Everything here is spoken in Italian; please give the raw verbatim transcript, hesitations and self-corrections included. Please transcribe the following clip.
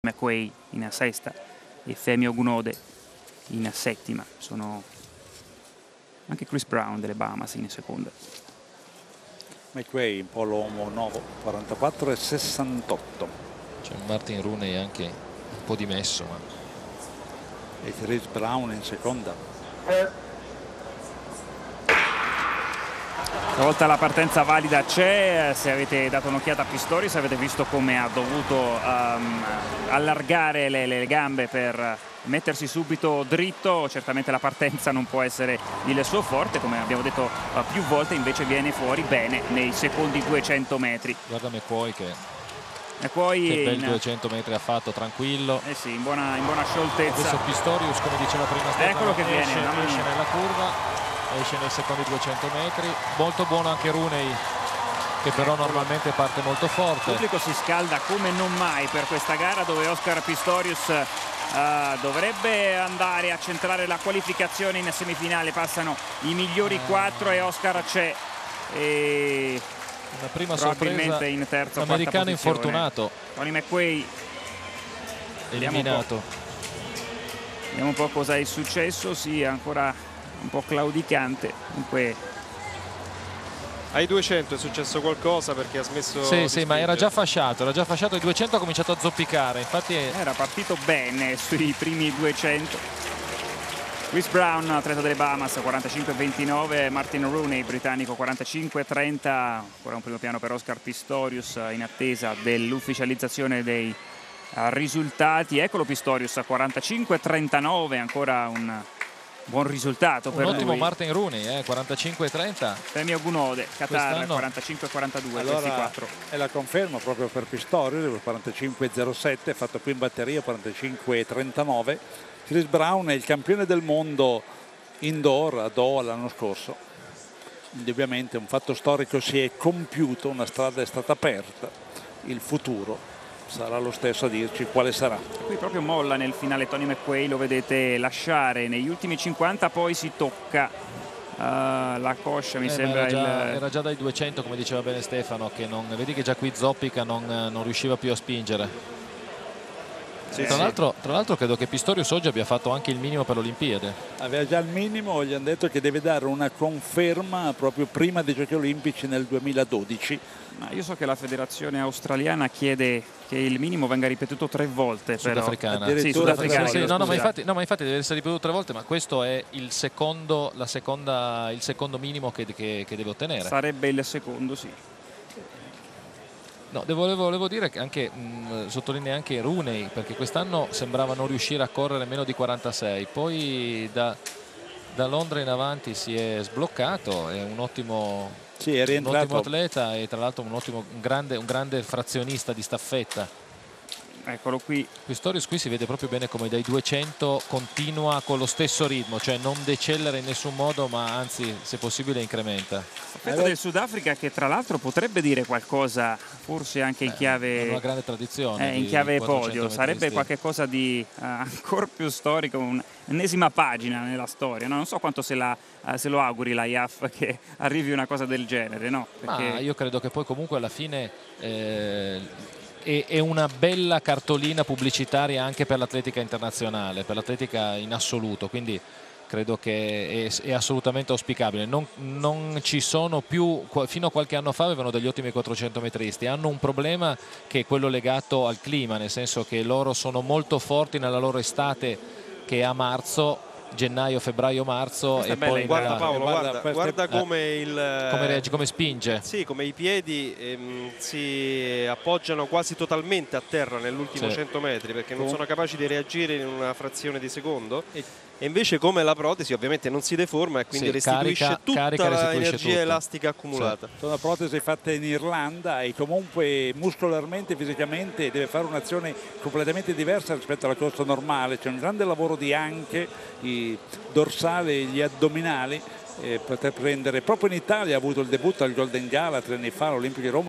McQuay in sesta e Femi Ogunode in settima. Sono anche Chris Brown delle Bahamas in seconda. McQuay in polo uomo novo, quarantaquattro e sessantotto. C'è Martin Rooney anche un po' dimesso, ma... e Chris Brown in seconda. Stavolta la partenza valida c'è. Se avete dato un'occhiata a Pistorius avete visto come ha dovuto um, allargare le, le gambe per mettersi subito dritto. Certamente la partenza non può essere il suo forte, come abbiamo detto uh, più volte, invece viene fuori bene nei secondi duecento metri. Guarda McQuay che, e poi che bel in... duecento metri ha fatto, tranquillo. Eh sì, in buona, in buona scioltezza. Adesso Pistorius, come diceva prima Stefano, eccolo che viene, esce, esce nella curva, esce nei secondi duecento metri. Molto buono anche Rooney, che però normalmente parte molto forte. Il pubblico si scalda come non mai per questa gara, dove Oscar Pistorius uh, dovrebbe andare a centrare la qualificazione in semifinale. Passano i migliori quattro e Oscar c'è, e una prima probabilmente sorpresa, in terza o americano quarta posizione. Infortunato, Tony McQuay eliminato. Vediamo un po' cosa è successo. Sì, ancora un po' claudicante. Comunque ai duecento è successo qualcosa, perché ha smesso sì di sì ma era spingere. già fasciato era già fasciato ai duecento, ha cominciato a zoppicare, infatti è... era partito bene sui primi duecento. Chris Brown, atleta delle Bahamas, quarantacinque ventinove. Martin Rooney, britannico, quarantacinque trenta. Ancora un primo piano per Oscar Pistorius in attesa dell'ufficializzazione dei risultati. Eccolo Pistorius a quarantacinque trentanove, ancora un buon risultato un per ottimo lui. Martin Rooney, eh, quarantacinque trenta. Femi Ogunode, Qatar, quarantacinque quarantadue. Allora, questi quattro. è la conferma proprio per Pistorius, quarantacinque zero sette, fatto qui in batteria, quarantacinque trentanove. Chris Brown è il campione del mondo indoor a Doha l'anno scorso. Indubbiamente un fatto storico si è compiuto, una strada è stata aperta, il futuro sarà lo stesso a dirci quale sarà. Qui proprio molla nel finale Tony McQuay, lo vedete lasciare negli ultimi cinquanta, poi si tocca uh, la coscia, mi eh, sembra. Era già, il... era già dai duecento, come diceva bene Stefano, che non, vedi che già qui zoppica, non, non riusciva più a spingere. Sì, tra sì. l'altro tra l'altro credo che Pistorius oggi abbia fatto anche il minimo per l'Olimpiade. Aveva già il minimo, gli hanno detto che deve dare una conferma proprio prima dei Giochi Olimpici nel duemiladodici. Ma io so che la federazione australiana chiede che il minimo venga ripetuto tre volte. Sudafricana. Però. Sì, sudafricana. Sì, no, no, ma infatti, no, ma infatti deve essere ripetuto tre volte, ma questo è il secondo, la seconda, il secondo minimo che, che, che deve ottenere. Sarebbe il secondo, sì. No, devo, volevo dire che anche mh, sottolinea anche Rooney, perché quest'anno sembrava non riuscire a correre meno di quarantasei, poi da, da Londra in avanti si è sbloccato, è un ottimo, sì, è un ottimo atleta e tra l'altro un ottimo un grande, un grande frazionista di staffetta. Eccolo qui. Pistorius qui si vede proprio bene come dai duecento continua con lo stesso ritmo, cioè non decellera in nessun modo, ma anzi se possibile incrementa. Staffetta del Sudafrica, che tra l'altro potrebbe dire qualcosa forse anche in chiave, eh, una grande tradizione, eh, in chiave podio, sarebbe qualcosa di uh, ancora più storico, un'ennesima pagina nella storia, no? Non so quanto se, la, uh, se lo auguri la I A F che arrivi una cosa del genere, no? Perché... Ma io credo che poi comunque alla fine eh, è una bella cartolina pubblicitaria anche per l'atletica internazionale, per l'atletica in assoluto, quindi credo che è, è assolutamente auspicabile. Non, non ci sono più, fino a qualche anno fa avevano degli ottimi quattrocento metristi, hanno un problema che è quello legato al clima, nel senso che loro sono molto forti nella loro estate, che è a marzo, gennaio, febbraio, marzo, e poi guarda la... Paolo, guarda, guarda, guarda come eh, il come reagge, come spinge. Sì, come i piedi ehm, si appoggiano quasi totalmente a terra nell'ultimo sì. cento metri, perché non sono capaci di reagire in una frazione di secondo. E invece come la protesi ovviamente non si deforma e quindi sì, restituisce carica, tutta carica, l'energia tutto. elastica accumulata. Sì. Sono protesi fatte in Irlanda e comunque muscolarmente, fisicamente deve fare un'azione completamente diversa rispetto alla corsa normale. C'è un grande lavoro di anche, i dorsali e gli addominali, eh, per prendere. Proprio in Italia ha avuto il debutto al Golden Gala tre anni fa all'Olimpico di Roma.